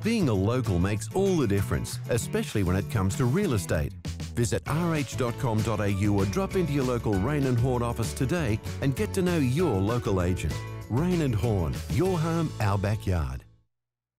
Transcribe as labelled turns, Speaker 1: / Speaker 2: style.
Speaker 1: Being a local makes all the difference, especially when it comes to real estate. Visit rh.com.au or drop into your local Raine and Horne office today and get to know your local agent. Raine and Horne, your home, our backyard.